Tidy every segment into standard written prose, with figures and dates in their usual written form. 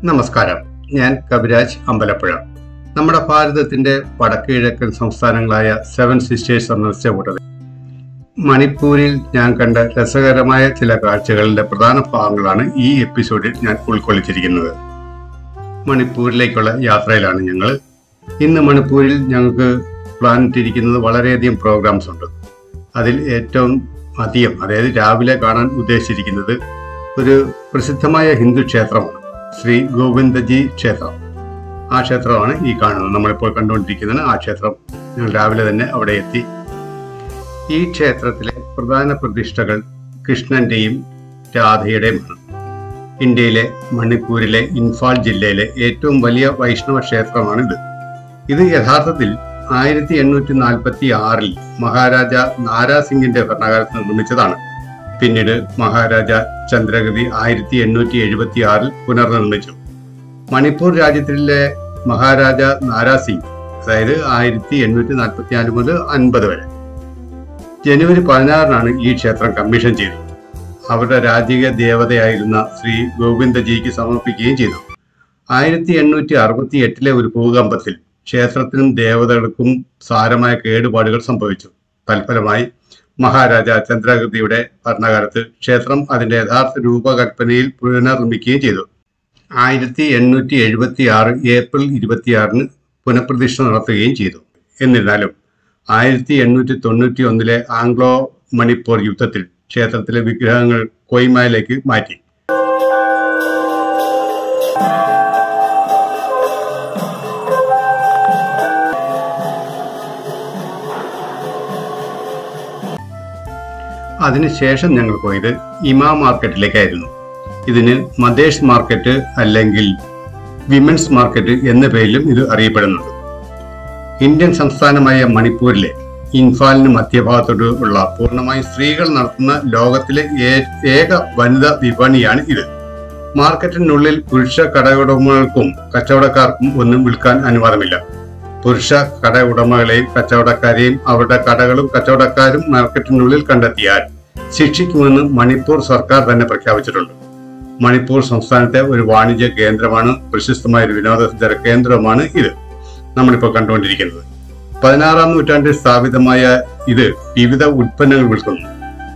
നമസ്കാരം, ഞാൻ കവിരാജ് അമ്പലപ്പുഴ. നമ്മുടെ ഭാരതത്തിന്റെ വടക്ക് കിഴക്കൻ സംസ്ഥാനങ്ങളായ 7 സിസ്റ്റേഴ്സ് സന്ദർശിച്ച കൂട്ടത്തിൽ മണിപ്പൂരിൽ ഞാൻ കണ്ട രസകരമായ ചില കാഴ്ചകളുടെ പ്രധാന ഭാഗങ്ങളാണ് ഈ എപ്പിസോഡിൽ ഞാൻ ഉൾക്കൊള്ളിച്ചിരിക്കുന്നത്. മണിപ്പൂരിലേക്കുള്ള യാത്രയിലാണ് ഞങ്ങൾ. ഇന്ന് മണിപ്പൂരിൽ ഞങ്ങൾക്ക് പ്ലാൻ ഇട്ടിരിക്കുന്നത് വളരെയധികം പ്രോഗ്രാംസ് ഉണ്ട്. അതിൽ ഏറ്റവും അധികം, അതായത് രാവിലെ കാണാൻ ഉദ്ദേശിച്ചിരിക്കുന്നത് ഒരു പ്രസിദ്ധമായ ഹിന്ദു ക്ഷേത്രമാണ്, ശ്രീ ഗോവിന്ദജി ക്ഷേത്രം. ആ ക്ഷേത്രമാണ് ഈ കാണുന്നത്, നമ്മളിപ്പോൾ കണ്ടുകൊണ്ടിരിക്കുന്നത്. ആ ക്ഷേത്രം ഞങ്ങൾ രാവിലെ തന്നെ അവിടെ എത്തി. ഈ ക്ഷേത്രത്തിലെ പ്രധാന പ്രതിഷ്ഠകൾ കൃഷ്ണന്റെയും രാധയുടെയുമാണ്. ഇന്ത്യയിലെ മണിപ്പൂരിലെ ഇൻഫാൽ ജില്ലയിലെ ഏറ്റവും വലിയ വൈഷ്ണവ ക്ഷേത്രമാണിത്. ഇത് യഥാർത്ഥത്തിൽ 1846 മഹാരാജ നാരാസിംഗിന്റെ ഭരണകാലത്ത് നിർമ്മിച്ചതാണ്. പിന്നീട് മഹാരാജ ചന്ദ്രഗതി 1876 പുനർനിർമ്മിച്ചു. മണിപ്പൂർ രാജ്യത്തിലെ മഹാരാജ നാരാസിംഗ്, അതായത് 1844 മുതൽ 50 വരെ, ജനുവരി 16 ഈ ക്ഷേത്രം കമ്മീഷൻ ചെയ്തു. അവരുടെ രാജകീയ ദേവതയായിരുന്ന ശ്രീ ഗോവിന്ദജിക്ക് സമർപ്പിക്കുകയും ചെയ്തു. 1868 ഒരു ഭൂകമ്പത്തിൽ ക്ഷേത്രത്തിനും ദേവതകൾക്കും സാരമായ കേടുപാടുകൾ സംഭവിച്ചു. തൽഫലമായി മഹാരാജ ചന്ദ്രഗതിയുടെ ഭരണകാലത്ത് ക്ഷേത്രം അതിന്റെ യഥാർത്ഥ രൂപകൽപ്പനയിൽ പുനർനിർമ്മിക്കുകയും ചെയ്തു. 1876 ഏപ്രിൽ 26 പുനഃപ്രതിഷ്ഠ നടത്തുകയും ചെയ്തു. എന്നിരുന്നാലും 1891 ആംഗ്ലോ മണിപ്പൂർ യുദ്ധത്തിൽ ക്ഷേത്രത്തിലെ വിഗ്രഹങ്ങൾ കൊയ്മയിലേക്ക് മാറ്റി. അതിനുശേഷം ഞങ്ങൾ പോയത് ഇമാ മാർക്കറ്റിലേക്കായിരുന്നു. ഇതിന് മദേഴ്സ് മാർക്കറ്റ് അല്ലെങ്കിൽ വിമൻസ് മാർക്കറ്റ് എന്ന പേരിലും ഇത് അറിയപ്പെടുന്നുണ്ട്. ഇന്ത്യൻ സംസ്ഥാനമായ മണിപ്പൂരിലെ ഇൻഫാലിന് മധ്യഭാഗത്തോട് ഉള്ള പൂർണ്ണമായും സ്ത്രീകൾ നടത്തുന്ന ലോകത്തിലെ ഏക വനിതാ വിപണിയാണ് ഇത്. മാർക്കറ്റിനുള്ളിൽ പുരുഷ കടയുടമകൾക്കും കച്ചവടക്കാർക്കും ഒന്നും വിൽക്കാൻ അനുവാദമില്ല. പുരുഷ കട ഉടമകളെയും കച്ചവടക്കാരെയും അവരുടെ കടകളും കച്ചവടക്കാരും മാർക്കറ്റിനുള്ളിൽ കണ്ടെത്തിയാൽ ശിക്ഷിക്കുമെന്ന് മണിപ്പൂർ സർക്കാർ തന്നെ പ്രഖ്യാപിച്ചിട്ടുണ്ട്. മണിപ്പൂർ സംസ്ഥാനത്തെ ഒരു വാണിജ്യ കേന്ദ്രമാണ്, പ്രശസ്തമായ ഒരു വിനോദസഞ്ചാര കേന്ദ്രമാണ് ഇത് നമ്മളിപ്പോൾ കണ്ടുകൊണ്ടിരിക്കുന്നത്. 16-ാം നൂറ്റാണ്ടിൽ സ്ഥാപിതമായ ഇത് വിവിധ ഉൽപ്പന്നങ്ങൾ വിൽക്കുന്നു.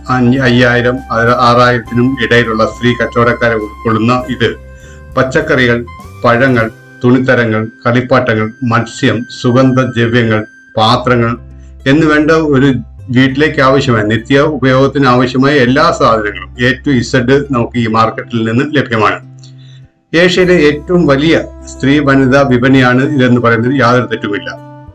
5000-6000 ഇടയിലുള്ള സ്ത്രീ കച്ചവടക്കാരെ ഉൾക്കൊള്ളുന്ന ഇത് പച്ചക്കറികൾ, പഴങ്ങൾ, തുണിത്തരങ്ങൾ, കളിപ്പാട്ടങ്ങൾ, മത്സ്യം, സുഗന്ധദ്രവ്യങ്ങൾ, പാത്രങ്ങൾ എന്നുവേണ്ട ഒരു വീട്ടിലേക്ക് ആവശ്യമായ നിത്യ ഉപയോഗത്തിന് ആവശ്യമായ എല്ലാ സാധനങ്ങളും A to Z നമുക്ക് ഈ മാർക്കറ്റിൽ നിന്ന് ലഭ്യമാണ്. ഏഷ്യയിലെ ഏറ്റവും വലിയ സ്ത്രീ വനിതാ വിപണിയാണ് ഇതെന്ന് പറയുന്നത് യാതൊരു തെറ്റുമില്ല.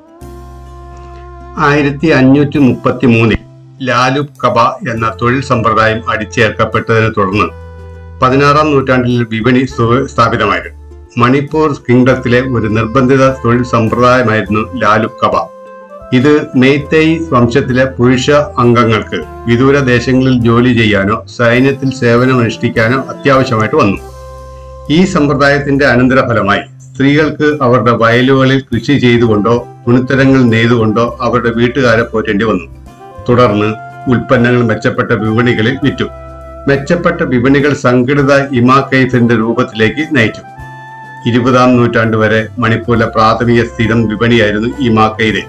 1533 ലാലു കബ എന്ന തൊഴിൽ സമ്പ്രദായം അടിച്ചേർക്കപ്പെട്ടതിനെ തുടർന്ന് 16-ാം നൂറ്റാണ്ടിൽ വിപണി സ്ഥാപിതമായിരുന്നു. മണിപ്പൂർ കിങ്ഡത്തിലെ ഒരു നിർബന്ധിത തൊഴിൽ സമ്പ്രദായമായിരുന്നു ലാലു കബ. ഇത് മെയ്തേയ് വംശത്തിലെ പുരുഷ അംഗങ്ങൾക്ക് വിദൂര ദേശങ്ങളിൽ ജോലി ചെയ്യാനോ സൈന്യത്തിൽ സേവനമനുഷ്ഠിക്കാനോ അത്യാവശ്യമായിട്ട് വന്നു. ഈ സമ്പ്രദായത്തിന്റെ അനന്തരഫലമായി സ്ത്രീകൾക്ക് അവരുടെ വയലുകളിൽ കൃഷി ചെയ്തുകൊണ്ടോ തുണിത്തരങ്ങൾ നെയ്തുകൊണ്ടോ അവരുടെ വീട്ടുകാരെ പോറ്റേണ്ടി വന്നു. തുടർന്ന് ഉൽപ്പന്നങ്ങൾ മെച്ചപ്പെട്ട വിപണികളിൽ വിറ്റു. മെച്ചപ്പെട്ട വിപണികൾ സംഘടിത ഇമാകൈഫിന്റെ രൂപത്തിലേക്ക് നയിച്ചു. 20-ാം നൂറ്റാണ്ട് വരെ മണിപ്പൂരിലെ പ്രാഥമിക സ്ഥിരം വിപണിയായിരുന്നു ഇമാകൈദ്.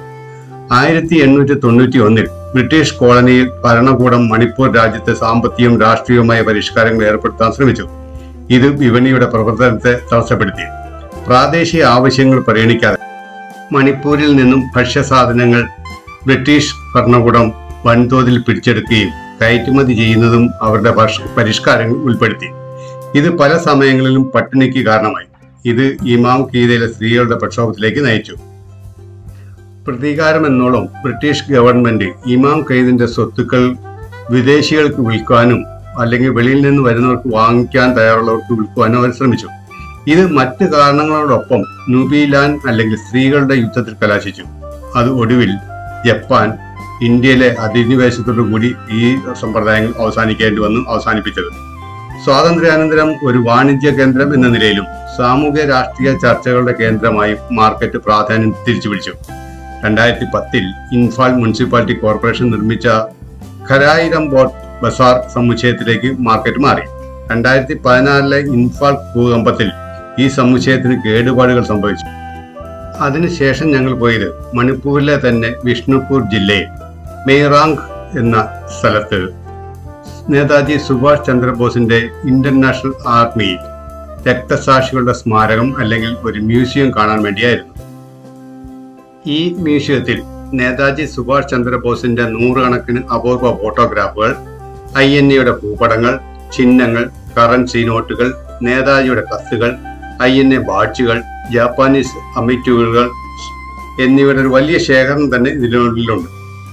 1891 ബ്രിട്ടീഷ് കോളനിയിൽ ഭരണകൂടം മണിപ്പൂർ രാജ്യത്തെ സാമ്പത്തികവും രാഷ്ട്രീയവുമായ പരിഷ്കാരങ്ങൾ ഏർപ്പെടുത്താൻ ശ്രമിച്ചു. ഇത് വിപണിയുടെ പ്രവർത്തനത്തെ തടസ്സപ്പെടുത്തി. പ്രാദേശിക ആവശ്യങ്ങൾ പരിഗണിക്കാതെ മണിപ്പൂരിൽ നിന്നും ഭക്ഷ്യസാധനങ്ങൾ ബ്രിട്ടീഷ് ഭരണകൂടം വൻതോതിൽ പിടിച്ചെടുക്കുകയും കയറ്റുമതി ചെയ്യുന്നതും അവരുടെ പരിഷ്കാരങ്ങൾ ഉൾപ്പെടുത്തി. ഇത് പല സമയങ്ങളിലും പട്ടിണിക്ക് കാരണമായി. ഇത് ഇമാം കീദയിലെ സ്ത്രീകളുടെ പ്രക്ഷോഭത്തിലേക്ക് നയിച്ചു. പ്രതികാരം എന്നോളം ബ്രിട്ടീഷ് ഗവൺമെന്റ് ഇമാം ഖെയ്ദിന്റെ സ്വത്തുക്കൾ വിദേശികൾക്ക് വിൽക്കാനും അല്ലെങ്കിൽ വെളിയിൽ നിന്ന് വരുന്നവർക്ക് വാങ്ങിക്കാൻ തയ്യാറുള്ളവർക്ക് വിൽക്കുവാനും അവർ ശ്രമിച്ചു. ഇത് മറ്റ് കാരണങ്ങളോടൊപ്പം നുബിലാൻ അല്ലെങ്കിൽ സ്ത്രീകളുടെ യുദ്ധത്തിൽ കലാശിച്ചു. അത് ഒടുവിൽ ജപ്പാൻ ഇന്ത്യയിലെ അധിനിവേശത്തോടു കൂടി ഈ സമ്പ്രദായങ്ങൾ അവസാനിപ്പിച്ചത്. സ്വാതന്ത്ര്യാനന്തരം ഒരു വാണിജ്യ കേന്ദ്രം എന്ന നിലയിലും സാമൂഹ്യ രാഷ്ട്രീയ ചർച്ചകളുടെ കേന്ദ്രമായും മാർക്കറ്റ് പ്രാധാന്യം തിരിച്ചുപിടിച്ചു. 2010 ഇൻഫാൽ മുനിസിപ്പാലിറ്റി കോർപ്പറേഷൻ നിർമ്മിച്ച ഖരായിരം ബോട്ട് ബസാർ സമുച്ചയത്തിലേക്ക് മാർക്കറ്റ് മാറി. 2016 ഇൻഫാൽ ഭൂകമ്പത്തിൽ ഈ സമുച്ചയത്തിന് കേടുപാടുകൾ സംഭവിച്ചു. അതിനുശേഷം ഞങ്ങൾ പോയത് മണിപ്പൂരിലെ തന്നെ വിഷ്ണുപൂർ ജില്ലയിൽ മെയ്റാങ് എന്ന സ്ഥലത്ത് നേതാജി സുഭാഷ് ചന്ദ്രബോസിന്റെ ഇന്ത്യൻ നാഷണൽ ആർമിയിൽ രക്തസാക്ഷികളുടെ സ്മാരകം അല്ലെങ്കിൽ ഒരു മ്യൂസിയം കാണാൻ വേണ്ടിയായിരുന്നു. ഈ മ്യൂസിയത്തിൽ നേതാജി സുഭാഷ് ചന്ദ്രബോസിന്റെ 100 കണക്കിന് അപൂർവ ഫോട്ടോഗ്രാഫുകൾ, INA ഭൂപടങ്ങൾ, ചിഹ്നങ്ങൾ, കറൻസി നോട്ടുകൾ, നേതാജിയുടെ കത്തുകൾ, INA ബാഡ്ജുകൾ, ജാപ്പാനീസ് അമിറ്റ്യൂകൾ എന്നിവയുടെ ഒരു വലിയ ശേഖരം തന്നെ ഇതിനുള്ളിലുണ്ട്.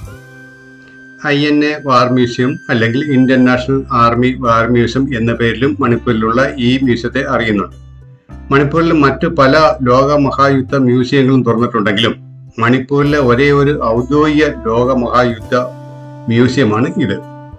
INA വാർ മ്യൂസിയം അല്ലെങ്കിൽ Indian national army war museum എന്ന പേരിലും മണിപ്പൂരിലുള്ള ഈ മ്യൂസിയത്തെ അറിയുന്നുണ്ട്. മണിപ്പൂരിൽ മറ്റു പല ലോക മഹായുദ്ധ മ്യൂസിയങ്ങളും തുറന്നിട്ടുണ്ടെങ്കിലും മണിപ്പൂരിലെ ഒരേ ഒരു ഔദ്യോഗിക ലോക മഹായുദ്ധ മ്യൂസിയമാണ് ഇത്.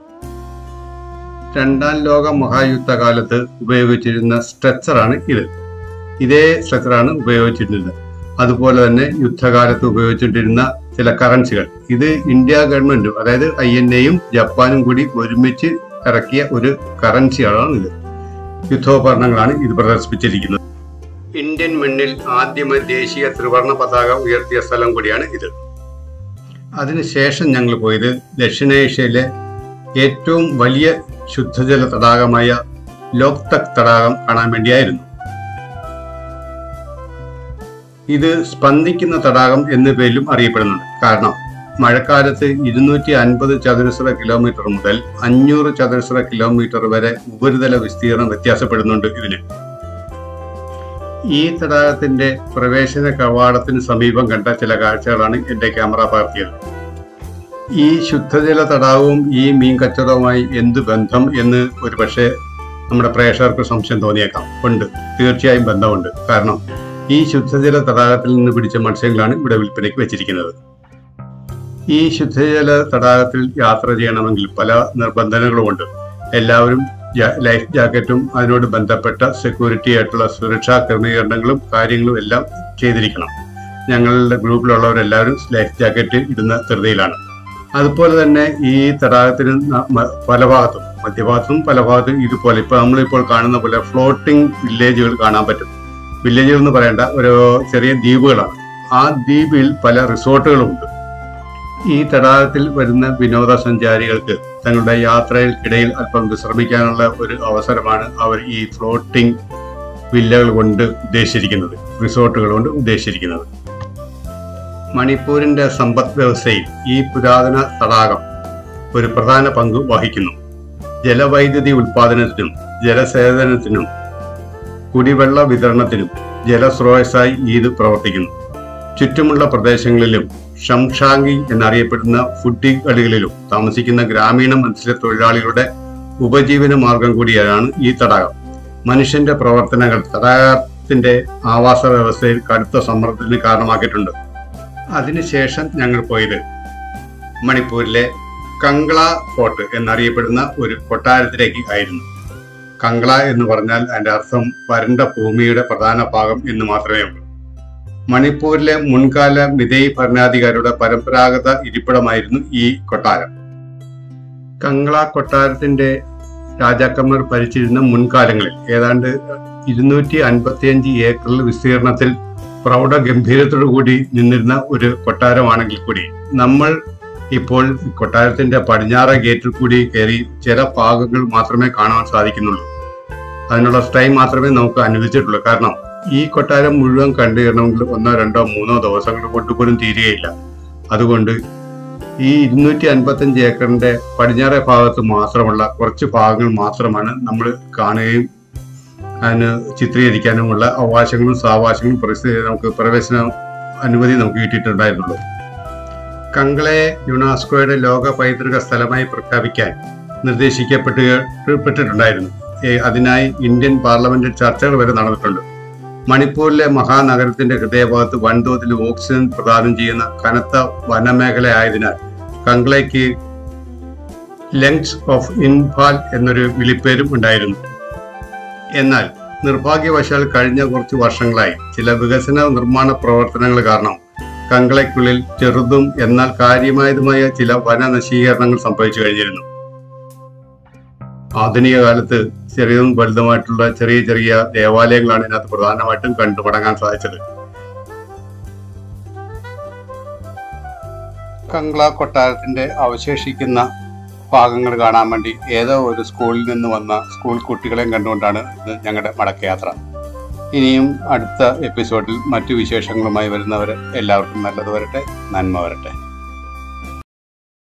2ാം ലോക മഹായുദ്ധ കാലത്ത് ഉപയോഗിച്ചിരുന്ന സ്ട്രെച്ചറാണ് ഇത്. ഇതേ സ്ട്രെച്ചറാണ് ഉപയോഗിച്ചിരുന്നത്. അതുപോലെ തന്നെ യുദ്ധകാലത്ത് ഉപയോഗിച്ചിട്ടിരുന്ന ചില കറൻസികൾ, ഇത് ഇന്ത്യ ഗവൺമെന്റും അതായത് INAയും ജപ്പാനും കൂടി ഒരുമിച്ച് ഇറക്കിയ ഒരു കറൻസിയാണ് ഇത്. യുദ്ധോപകരണങ്ങളാണ് ഇത് പ്രദർശിപ്പിച്ചിരിക്കുന്നത്. ഇന്ത്യൻ മണ്ണിൽ ആദ്യമായി ദേശീയ ത്രിവർണ പതാക ഉയർത്തിയ സ്ഥലം കൂടിയാണ് ഇത്. അതിനുശേഷം ഞങ്ങൾ പോയത് ദക്ഷിണേഷ്യയിലെ ഏറ്റവും വലിയ ശുദ്ധജല തടാകമായ ലോക്തക് തടാകം കാണാൻ വേണ്ടിയായിരുന്നു. ഇത് സ്പന്ദിക്കുന്ന തടാകം എന്ന പേരിലും അറിയപ്പെടുന്നുണ്ട്. കാരണം മഴക്കാലത്ത് 250 ചതുരശ്ര കിലോമീറ്റർ മുതൽ 500 ചതുരശ്ര കിലോമീറ്റർ വരെ ഉപരിതല വിസ്തീർണം വ്യത്യാസപ്പെടുന്നുണ്ട് ഇതിന്. ഈ തടാകത്തിന്റെ പ്രവേശന കവാടത്തിന് സമീപം കണ്ട ചില കാഴ്ചകളാണ് എന്റെ ക്യാമറ പകർത്തിയത്. ഈ ശുദ്ധജല തടാകവും ഈ മീൻ കച്ചവടവുമായി എന്ത് ബന്ധം എന്ന് ഒരു പക്ഷേ നമ്മുടെ പ്രേക്ഷകർക്ക് സംശയം തോന്നിയേക്കാം. ഉണ്ട്, തീർച്ചയായും ബന്ധമുണ്ട്. കാരണം ഈ ശുദ്ധജല തടാകത്തിൽ നിന്ന് പിടിച്ച മത്സ്യങ്ങളാണ് ഇവിടെ വിൽപ്പനയ്ക്ക് വെച്ചിരിക്കുന്നത്. ഈ ശുദ്ധജല തടാകത്തിൽ യാത്ര ചെയ്യണമെങ്കിൽ പല നിർബന്ധനങ്ങളുമുണ്ട്. എല്ലാവരും ലൈഫ് ജാക്കറ്റും അതിനോട് ബന്ധപ്പെട്ട സെക്യൂരിറ്റി ആയിട്ടുള്ള സുരക്ഷാ ക്രമീകരണങ്ങളും കാര്യങ്ങളും എല്ലാം ചെയ്തിരിക്കണം. ഞങ്ങളുടെ ഗ്രൂപ്പിലുള്ളവരെല്ലാവരും ലൈഫ് ജാക്കറ്റ് ഇടുന്ന ധൃതിയിലാണ്. അതുപോലെ തന്നെ ഈ തടാകത്തിന് പല ഭാഗത്തും, മധ്യഭാഗത്തും പല ഭാഗത്തും ഇതുപോലെ ഇപ്പൊ നമ്മളിപ്പോൾ കാണുന്ന പോലെ ഫ്ലോട്ടിംഗ് വില്ലേജുകൾ കാണാൻ പറ്റും. വില്ലേജുകൾ എന്ന് പറയേണ്ട ഒരു ചെറിയ ദ്വീപുകളാണ്. ആ ദ്വീപിൽ പല റിസോർട്ടുകളുമുണ്ട്. ഈ തടാകത്തിൽ വരുന്ന വിനോദസഞ്ചാരികൾക്ക് തങ്ങളുടെ യാത്രയ്ക്കിടയിൽ അല്പം വിശ്രമിക്കാനുള്ള ഒരു അവസരമാണ് അവർ ഈ ഫ്ലോട്ടിംഗ് വില്ലകൾ കൊണ്ട് ഉദ്ദേശിച്ചിരിക്കുന്നത്, റിസോർട്ടുകൾ കൊണ്ട് ഉദ്ദേശിച്ചിരിക്കുന്നത്. മണിപ്പൂരിന്റെ സമ്പദ് വ്യവസ്ഥയിൽ ഈ പുരാതന തടാകം ഒരു പ്രധാന പങ്ക് വഹിക്കുന്നു. ജലവൈദ്യുതി ഉൽപാദനത്തിനും ജലസേചനത്തിനും കുടിവെള്ള വിതരണത്തിനും ജലസ്രോതസ്സായി ഇത് പ്രവർത്തിക്കുന്നു. ചുറ്റുമുള്ള പ്രദേശങ്ങളിലും ഷംഷാങ്കി എന്നറിയപ്പെടുന്ന ഫുഡികളിലും താമസിക്കുന്ന ഗ്രാമീണ മത്സ്യത്തൊഴിലാളികളുടെ ഉപജീവന മാർഗം കൂടിയാണ് ഈ തടാകം. മനുഷ്യന്റെ പ്രവർത്തനങ്ങൾ തടാകത്തിന്റെ ആവാസ വ്യവസ്ഥയിൽ കടുത്ത സമ്മർദ്ദത്തിന് കാരണമാക്കിയിട്ടുണ്ട്. അതിനുശേഷം ഞങ്ങൾ പോയത് മണിപ്പൂരിലെ കംഗ്ല ഫോർട്ട് എന്നറിയപ്പെടുന്ന ഒരു കൊട്ടാരത്തിലേക്ക് ആയിരുന്നു. കംഗ്ല എന്ന് പറഞ്ഞാൽ അതിന്റെ അർത്ഥം വരണ്ട ഭൂമിയുടെ പ്രധാന ഭാഗം എന്ന് മാത്രമേ ഉള്ളൂ. മണിപ്പൂരിലെ മുൻകാല മിതൈ ഭരണാധികാരിയുടെ പരമ്പരാഗത ഇരിപ്പിടമായിരുന്നു ഈ കൊട്ടാരം. കംഗ്ല കൊട്ടാരത്തിന്റെ രാജാക്കന്മാർ ഭരിച്ചിരുന്ന മുൻകാലങ്ങളിൽ ഏതാണ്ട് 255 ഏക്കറിൽ വിസ്തീർണത്തിൽ പ്രൗഢഗംഭീരത്തോടു കൂടി നിന്നിരുന്ന ഒരു കൊട്ടാരമാണെങ്കിൽ കൂടി നമ്മൾ ഇപ്പോൾ കൊട്ടാരത്തിന്റെ പടിഞ്ഞാറേ ഗേറ്റിൽ കൂടി കയറി ചില ഭാഗങ്ങൾ മാത്രമേ കാണാൻ സാധിക്കുന്നുള്ളൂ. അതിനുള്ള ടൈം മാത്രമേ നമുക്ക് അനുവദിച്ചിട്ടുള്ളൂ. കാരണം ഈ കൊട്ടാരം മുഴുവൻ കണ്ടുകയറണമെങ്കിൽ 1, 2, 3 ദിവസങ്ങൾ കൊണ്ട് പോലും തീരുകയില്ല. അതുകൊണ്ട് ഈ 255 ഏക്കറിന്റെ പടിഞ്ഞാറേ ഭാഗത്ത് മാത്രമുള്ള കുറച്ച് ഭാഗങ്ങൾ മാത്രമാണ് നമ്മൾ കാണുകയും അതിന് ചിത്രീകരിക്കാനുമുള്ള അവകാശങ്ങളും സാവകാശങ്ങളും നമുക്ക് പ്രവേശന അനുമതി നമുക്ക് കിട്ടിയിട്ടുണ്ടായിരുന്നുള്ളൂ. കംഗ്ലയെ യുനെസ്കോയുടെ ലോക പൈതൃക സ്ഥലമായി പ്രഖ്യാപിക്കാൻ നിർദ്ദേശിക്കപ്പെട്ടിട്ടുണ്ടായിരുന്നു. അതിനായി ഇന്ത്യൻ പാർലമെന്റിൽ ചർച്ചകൾ വരെ നടന്നിട്ടുണ്ട്. മണിപ്പൂരിലെ മഹാനഗരത്തിന്റെ ഹൃദയഭാഗത്ത് വൻതോതിൽ ഓക്സിജൻ പ്രദാനം ചെയ്യുന്ന കനത്ത വനമേഖല ആയതിനാൽ കംഗ്ലയ്ക്ക് ലങ്സ് ഓഫ് ഇംഫാൽ എന്നൊരു വിളിപ്പേരും ഉണ്ടായിരുന്നു. എന്നാൽ നിർഭാഗ്യവശാൽ കഴിഞ്ഞ കുറച്ച് വർഷങ്ങളായി ചില വികസന നിർമ്മാണ പ്രവർത്തനങ്ങൾ കാരണം കംഗ്ലയ്ക്കുള്ളിൽ ചെറുതും എന്നാൽ കാര്യമായതുമായ ചില വനനശീകരണങ്ങൾ സംഭവിച്ചു കഴിഞ്ഞിരുന്നു. ആധുനിക കാലത്ത് ചെറിയതും വലുതുമായിട്ടുള്ള ചെറിയ ചെറിയ ദേവാലയങ്ങളാണ് ഇതിനകത്ത് പ്രധാനമായിട്ടും കണ്ടുമടങ്ങാൻ സാധിച്ചത്. കങ്ക്ള കൊട്ടാരത്തിന്റെ അവശേഷിക്കുന്ന ഭാഗങ്ങൾ കാണാൻ വേണ്ടി ഏതോ ഒരു സ്കൂളിൽ നിന്ന് വന്ന സ്കൂൾ കുട്ടികളെയും കണ്ടുകൊണ്ടാണ് ഇത് ഞങ്ങളുടെ മടക്കയാത്ര. ഇനിയും അടുത്ത എപ്പിസോഡിൽ മറ്റു വിശേഷങ്ങളുമായി വരുന്നവർ എല്ലാവർക്കും നല്ലത് വരട്ടെ, നന്മ വരട്ടെ.